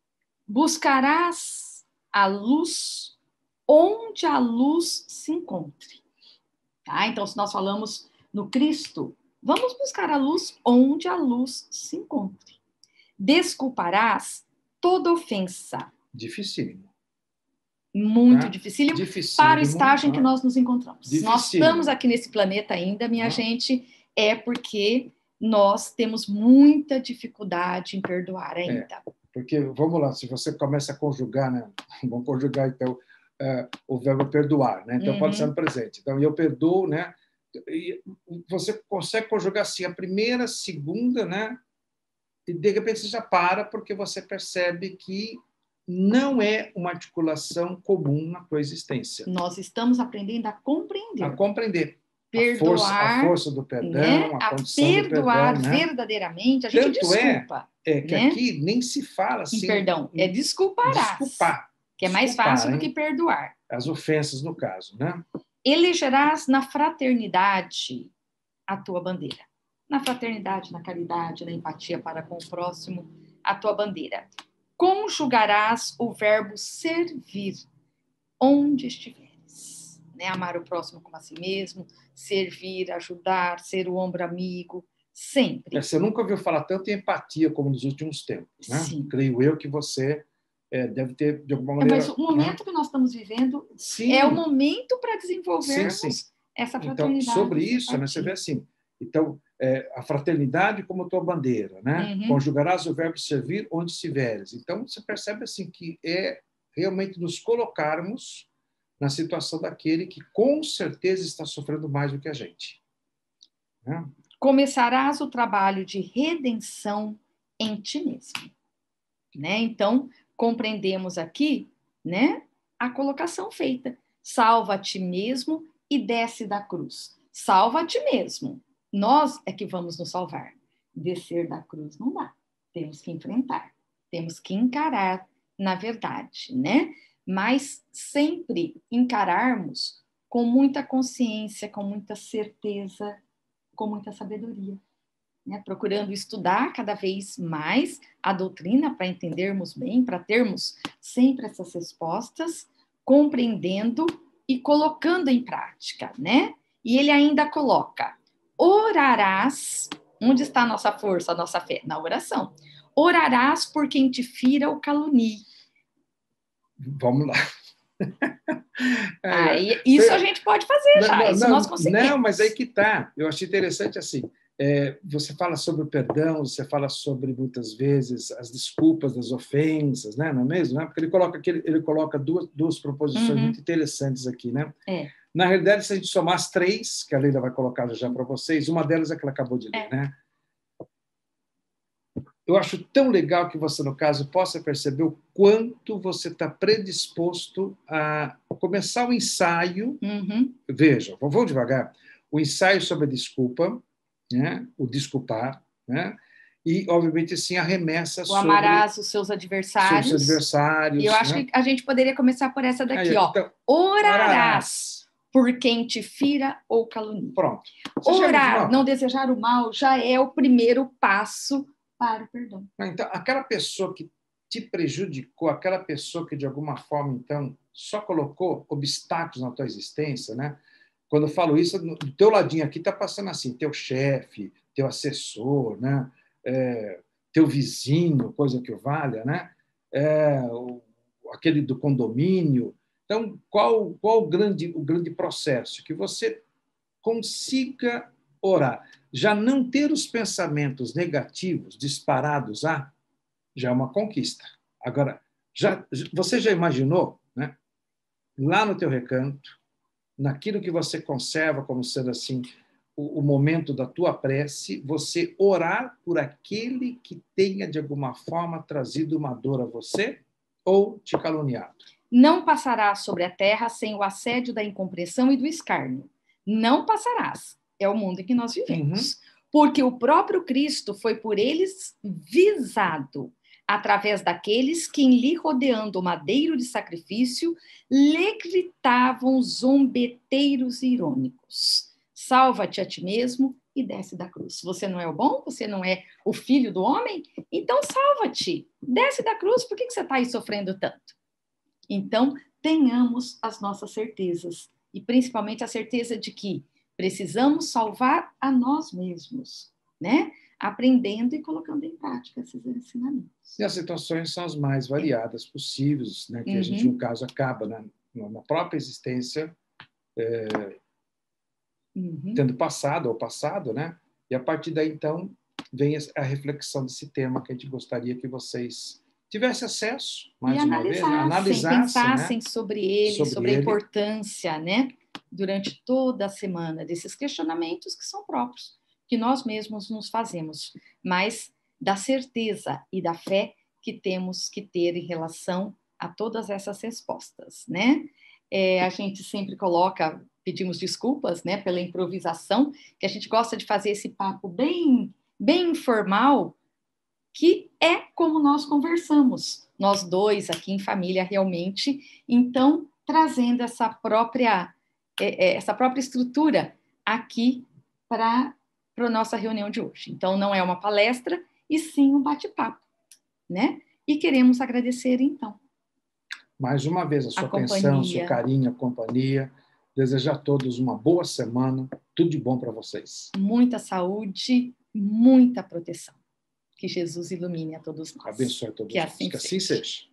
Buscarás a luz onde a luz se encontre. Tá? Então, se nós falamos no Cristo, vamos buscar a luz onde a luz se encontre. Desculparás toda ofensa. Dificílimo. Muito dificílimo para o estágio em que nós nos encontramos. Dificílimo. Nós estamos aqui nesse planeta ainda, minha gente, é porque nós temos muita dificuldade em perdoar ainda. Porque, vamos lá, se você começa a conjugar, né? Vamos conjugar, então, o verbo perdoar, né? Então, pode ser no presente. Então, eu perdoo, né? E você consegue conjugar assim, a primeira, a segunda, né? E, de repente, você já para, porque você percebe que não é uma articulação comum na tua existência. Nós estamos aprendendo a compreender. A compreender. Perdoar, a força do perdão, né? a condição do perdão. Perdoar verdadeiramente, a gente Tanto desculpa. Que né? aqui nem se fala assim... Em perdão, é desculparás. Desculpar. Que é mais fácil do que perdoar. As ofensas, no caso, né? Elegerás na fraternidade a tua bandeira. Na fraternidade, na caridade, na empatia para com o próximo, a tua bandeira. Conjugarás o verbo servir onde estiveres. Né? Amar o próximo como a si mesmo, servir, ajudar, ser o ombro amigo, sempre. Você nunca ouviu falar tanto em empatia como nos últimos tempos, né? Sim. Creio eu que você deve ter, de alguma maneira... Mas o momento que nós estamos vivendo é o momento para desenvolvermos essa fraternidade. Então, sobre isso, né, você vê assim, então, a fraternidade como tua bandeira, né? Conjugarás o verbo servir onde estiveres. Então, você percebe assim que é realmente nos colocarmos na situação daquele que com certeza está sofrendo mais do que a gente. Né? Começarás o trabalho de redenção em ti mesmo. Né? Então, compreendemos aqui, né, a colocação feita. Salva a ti mesmo e desce da cruz. Salva a ti mesmo. Nós é que vamos nos salvar. Descer da cruz não dá. Temos que enfrentar. Temos que encarar, na verdade, né? Mas sempre encararmos com muita consciência, com muita certeza, com muita sabedoria. Né? Procurando estudar cada vez mais a doutrina para entendermos bem, para termos sempre essas respostas, compreendendo e colocando em prática, né? E ele ainda coloca: orarás, onde está a nossa força, a nossa fé? Na oração. Orarás por quem te fira ou calunie. Vamos lá. Isso a gente pode fazer já, isso nós conseguimos. Não, mas aí que está. Eu achei interessante assim. Você fala sobre o perdão, você fala sobre, muitas vezes, as desculpas das ofensas, né? Não é mesmo? Porque ele coloca duas proposições muito interessantes aqui, né? Na realidade, se a gente somar as três, que a Leila vai colocar já para vocês, uma delas é que ela acabou de ler, né? Eu acho tão legal que você, no caso, possa perceber o quanto você está predisposto a começar o ensaio. Veja, vamos devagar. O ensaio sobre a desculpa, né? O desculpar, né? E, obviamente, assim, a remessa sobre... amarás os seus adversários. E eu acho que a gente poderia começar por essa daqui, ó. Então, orarás por quem te fira ou calunia. Pronto. Orar, não desejar o mal, já é o primeiro passo para o perdão. Então, aquela pessoa que te prejudicou, aquela pessoa que, de alguma forma, então, só colocou obstáculos na tua existência, né? Quando eu falo isso, do teu ladinho aqui está passando assim, teu chefe, teu assessor, né? Teu vizinho, coisa que o valha, né? aquele do condomínio. Então, qual o grande processo? Que você consiga orar. Já não ter os pensamentos negativos disparados, já é uma conquista. Agora, você já imaginou, né? Lá no teu recanto, naquilo que você conserva como sendo assim o momento da tua prece, você orar por aquele que tenha de alguma forma trazido uma dor a você ou te caluniado. Não passarás sobre a terra sem o assédio da incompreensão e do escárnio. Não passarás. É o mundo em que nós vivemos. Porque o próprio Cristo foi por eles visado, através daqueles que, lhe rodeando o madeiro de sacrifício, lhe gritavam zombeteiros e irônicos. Salva-te a ti mesmo e desce da cruz. Você não é o bom? Você não é o filho do homem? Então salva-te. Desce da cruz. Por que você está aí sofrendo tanto? Então, tenhamos as nossas certezas. E principalmente a certeza de que precisamos salvar a nós mesmos, né? Aprendendo e colocando em prática esses ensinamentos. E as situações são as mais variadas possíveis, né? Que a gente, no caso, acaba na própria existência tendo passado, né? E a partir daí, então, vem a reflexão desse tema que a gente gostaria que vocês tivessem acesso, mais uma vez, analisassem, pensassem, né? sobre ele, sobre a ele. importância, né? Durante toda a semana, desses questionamentos que são próprios, que nós mesmos nos fazemos, mas da certeza e da fé que temos que ter em relação a todas essas respostas, né? A gente sempre pedimos desculpas, né, pela improvisação, que a gente gosta de fazer esse papo bem informal, que é como nós conversamos, nós dois aqui em família realmente, então trazendo essa própria estrutura aqui para a nossa reunião de hoje. Então não é uma palestra, e sim um bate-papo, né? E queremos agradecer então mais uma vez a sua atenção, seu carinho, a companhia. Desejar a todos uma boa semana, tudo de bom para vocês. Muita saúde, muita proteção. Que Jesus ilumine a todos nós. Abençoe a todos nós. Que assim seja.